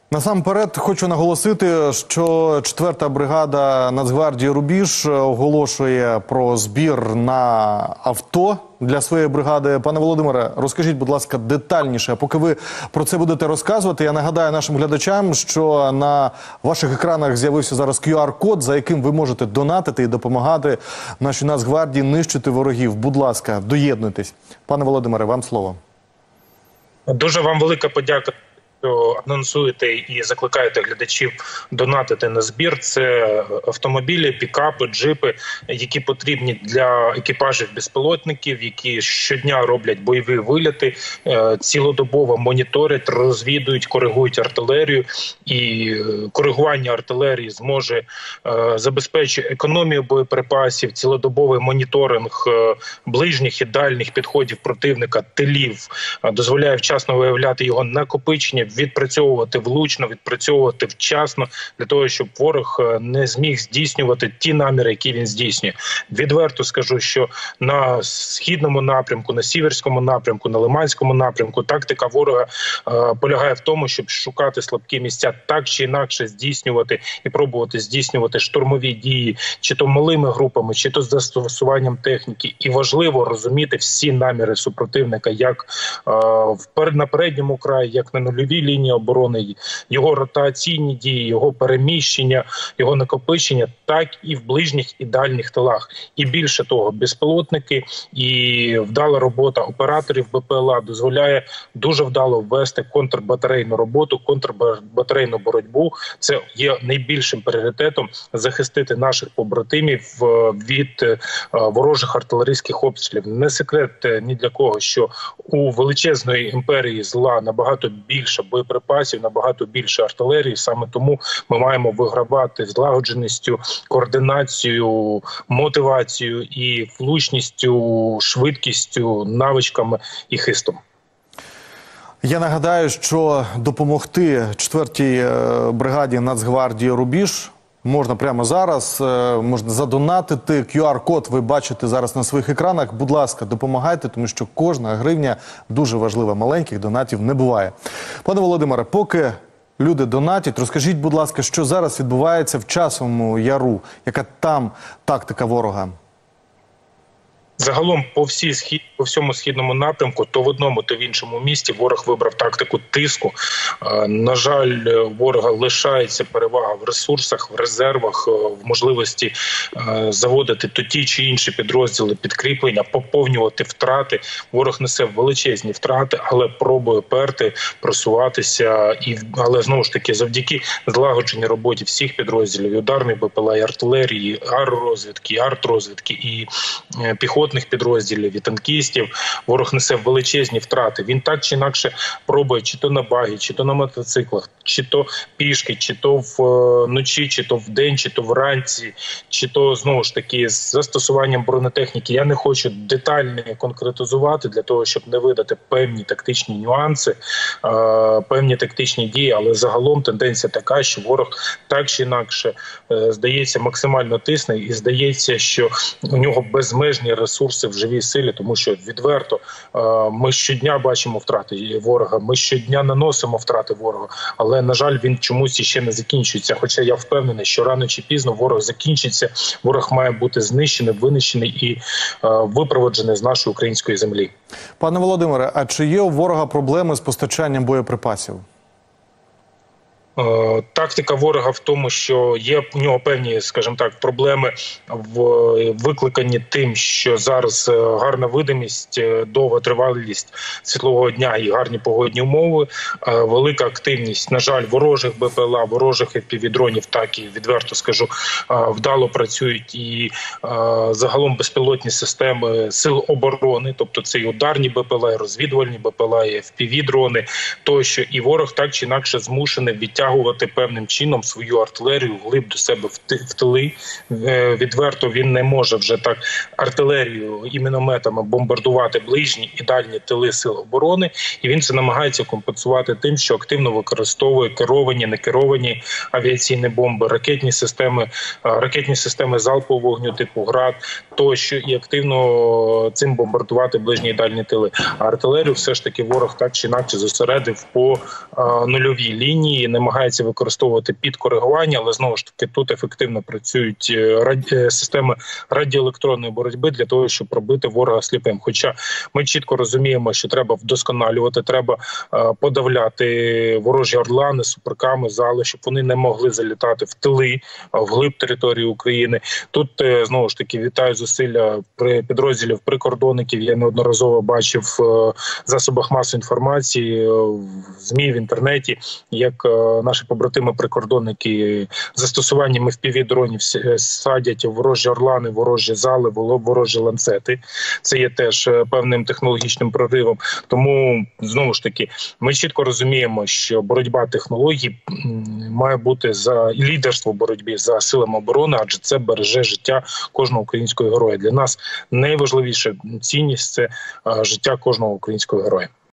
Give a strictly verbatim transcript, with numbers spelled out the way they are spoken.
Насамперед хочу наголосити, що четверта бригада Нацгвардії «Рубіж» оголошує про збір на авто для своєї бригади. Пане Володимире, розкажіть, будь ласка, детальніше. Поки ви про це будете розказувати, я нагадаю нашим глядачам, що на ваших екранах з'явився зараз кю ар-код, за яким ви можете донатити і допомагати нашій Нацгвардії нищити ворогів. Будь ласка, доєднуйтесь. Пане Володимире, вам слово. Дуже вам велика подяка, що анонсуєте і закликаєте глядачів донатити на збір. Це автомобілі, пікапи, джипи, які потрібні для екіпажів безпілотників, які щодня роблять бойові вильоти, цілодобово моніторять, розвідують, коригують артилерію. І коригування артилерії зможе забезпечити економію боєприпасів, цілодобовий моніторинг ближніх і дальніх підходів противника, тилів, дозволяє вчасно виявляти його накопичення, відпрацьовувати влучно, відпрацьовувати вчасно, для того, щоб ворог не зміг здійснювати ті наміри, які він здійснює. Відверто скажу, що на східному напрямку, на сіверському напрямку, на лиманському напрямку тактика ворога е, полягає в тому, щоб шукати слабкі місця, так чи інакше здійснювати і пробувати здійснювати штурмові дії, чи то малими групами, чи то з застосуванням техніки. І важливо розуміти всі наміри супротивника, як е, на передньому краї, як на нульовій лінії оборони, його ротаційні дії, його переміщення, його накопичення, так і в ближніх і дальніх тилах. І більше того, безпілотники і вдала робота операторів Б П Л А дозволяє дуже вдало ввести контрбатарейну роботу, контрбатарейну боротьбу. Це є найбільшим пріоритетом – захистити наших побратимів від ворожих артилерійських обстрілів. Не секрет ні для кого, що у величезної імперії зла набагато більше боєприпасів, набагато більше артилерії. Саме тому ми маємо вигравати злагодженістю, координацією, мотивацією і влучністю, швидкістю, навичками і хистом. Я нагадаю, що допомогти четвертій бригаді Нацгвардії «Рубіж» можна прямо зараз, можна задонатити. кю ар-код ви бачите зараз на своїх екранах. Будь ласка, допомагайте, тому що кожна гривня дуже важлива. Маленьких донатів не буває. Пане Володимире, поки люди донатять, розкажіть, будь ласка, що зараз відбувається в Часовому Яру? Яка там тактика ворога? Загалом по всій схід, по всьому східному напрямку, то в одному, то в іншому місті ворог вибрав тактику тиску. На жаль, ворога лишається перевага в ресурсах, в резервах, в можливості заводити то ті чи інші підрозділи підкріплення, поповнювати втрати. Ворог несе величезні втрати, але пробує перти, просуватися. І, але знову ж таки, завдяки злагодженій роботі всіх підрозділів, і ударної Б П Л А, і артилерії, і аеророзвідки, і артрозвідки, і піхоти, підрозділів і танкістів, ворог несе величезні втрати. Він так чи інакше пробує чи то на багі, чи то на мотоциклах, чи то пішки, чи то вночі, чи то вдень, чи то вранці, чи то, знову ж таки, з застосуванням бронетехніки. Я не хочу детально конкретизувати для того, щоб не видати певні тактичні нюанси, певні тактичні дії, але загалом тенденція така, що ворог так чи інакше, здається, максимально тисне і здається, що у нього безмежні ресурси в живій силі, тому що відверто ми щодня бачимо втрати ворога, ми щодня наносимо втрати ворога, але, на жаль, він чомусь іще не закінчується. Хоча я впевнений, що рано чи пізно ворог закінчиться, ворог має бути знищений, винищений і випроводжений з нашої української землі. Пане Володимире, а чи є у ворога проблеми з постачанням боєприпасів? Тактика ворога в тому, що є у нього певні, скажімо так, проблеми в викликанні тим, що зараз гарна видимість, довга тривалість світлового дня і гарні погодні умови, велика активність, на жаль, ворожих Б П Л А, ворожих еф пі ві-дронів, так і, відверто скажу, вдало працюють і загалом безпілотні системи сил оборони, тобто це і ударні Б П Л А, і розвідувальні Б П Л А, і еф пі ві-дрони, тощо, і ворог так чи інакше змушений відтягувати певним чином свою артилерію вглиб до себе в тили. Відверто він не може вже так артилерію і мінометами бомбардувати ближні і дальні тили сил оборони, і він це намагається компенсувати тим, що активно використовує керовані, некеровані авіаційні бомби, ракетні системи, ракетні системи залпового вогню типу «Град», тощо, і активно цим бомбардувати ближні і дальні тили. А артилерію все ж таки ворог так чи інакше зосередив по нульовій лінії, немає намагається використовувати під коригування, але знову ж таки тут ефективно працюють раді... системи радіоелектронної боротьби для того, щоб пробити ворога сліпим. Хоча ми чітко розуміємо, що треба вдосконалювати, треба е, подавляти ворожі орлани, суперками, зали, щоб вони не могли залітати в тили, вглиб території України. Тут е, знову ж таки вітаю зусилля при підрозділів прикордонників. Я неодноразово бачив е, в засобах масової інформації, е, в ЗМІ, в інтернеті, як е, наші побратими-прикордонники застосуванням еф пі ві-дронів садять ворожі орлани, ворожі зали, ворожі ланцети. Це є теж е, певним технологічним проривом. Тому, знову ж таки, ми чітко розуміємо, що боротьба технологій має бути за лідерство в боротьбі за силами оборони, адже це береже життя кожного українського героя. Для нас найважливіша цінність – це життя кожного українського героя.